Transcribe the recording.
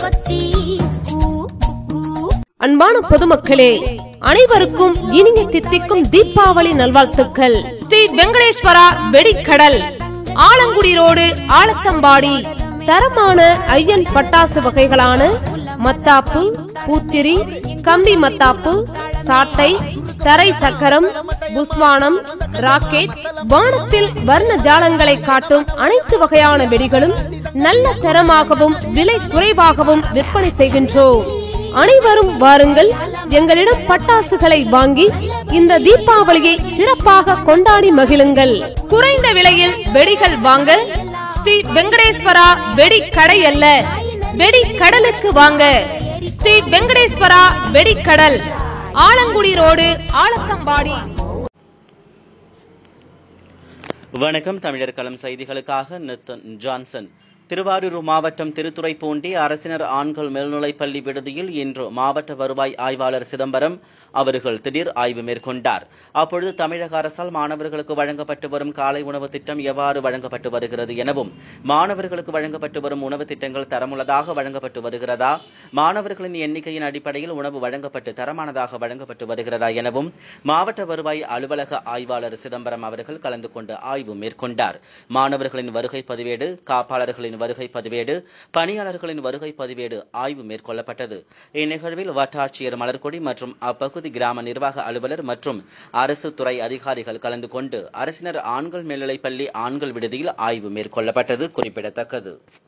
அன்பான பொதுமக்களே, அனைவருக்கும் இனிய தித்திக்கும் தீபாவளி நல்வாழ்த்துக்கள். ஸ்ரீ வெங்கடேஸ்வரா வெடிக்கடல், ஆலங்குடி ரோடு, ஆலத்தம்பாடி. தரமான ஐயன் பட்டாசு வகைகளான மத்தாப்பு, பூத்திரி, கம்பி மத்தாப்பு, சாட்டை, தரை சக்கரம், புஸ்வானம், ராக்கெட், வானத்தில் வர்ண ஜாலங்களை காட்டும் அனைத்து வகையான வெடிகளும் நல்ல தரமாகவும் விலை குறைவாகவும் விற்பனை செய்கின்றோம். அனைவரும் வாருங்கள், எங்களிடம் பட்டாசுகளை வாங்கி இந்த தீபாவளியை சிறப்பாக கொண்டாடி மகிழுங்கள். குறைந்த விலையில் வெடிகள் வாங்க ஸ்ரீ வெங்கடேஸ்வரா வெடி கடை அல்ல, வெடி கடலுக்கு வாங்க. ஸ்ரீ வெங்கடேஸ்வரா வெடிக்கடல், ஆலங்குடி ரோடு, ஆலத்தம்பாடி. வணக்கம். தமிழர் களம் செய்திகளுக்காக நித்தன் ஜான்சன். திருவாரூர் மாவட்டம் திருத்துறைப்பூண்டி அரசினர் ஆண்கள் மேல்நிலைப்பள்ளி விடுதியில் இன்று மாவட்ட வருவாய் ஆய்வாளர் சிதம்பரம் அவர்கள் திடீர் ஆய்வு மேற்கொண்டார். அப்பொழுது தமிழக அரசால் மாணவர்களுக்கு வழங்கப்பட்டு வரும் காலை உணவு திட்டம் எவ்வாறு வழங்கப்பட்டு வருகிறது எனவும், மாணவர்களுக்கு வழங்கப்பட்டு வரும் உணவு திட்டங்கள் தரமுள்ளதாக வழங்கப்பட்டு வருகிறதா, மாணவர்களின் எண்ணிக்கையின் அடிப்படையில் உணவு வழங்கப்பட்டு தரமானதாக வழங்கப்பட்டு வருகிறதா எனவும் மாவட்ட வருவாய் அலுவலக ஆய்வாளர் சிதம்பரம் அவர்கள் கலந்து கொண்டு ஆய்வு மேற்கொண்டார். மாணவர்களின் வருகை பதிவேடு, காப்பாளர்களின் வருகை பதிவேடு, பணியாளர்களின் வருகை பதிவேடு ஆய்வு மேற்கொள்ளப்பட்டது. இந்நிகழ்வில் வட்டாட்சியர் மலர்கொடி மற்றும் அப்பகுதி கிராம நிர்வாக அலுவலர் மற்றும் அரசு துறை அதிகாரிகள் கலந்து கொண்டு அரசினர் ஆண்கள் மேல்நிலைப்பள்ளி ஆண்கள் விடுதியில் ஆய்வு மேற்கொள்ளப்பட்டது குறிப்பிடத்தக்கது.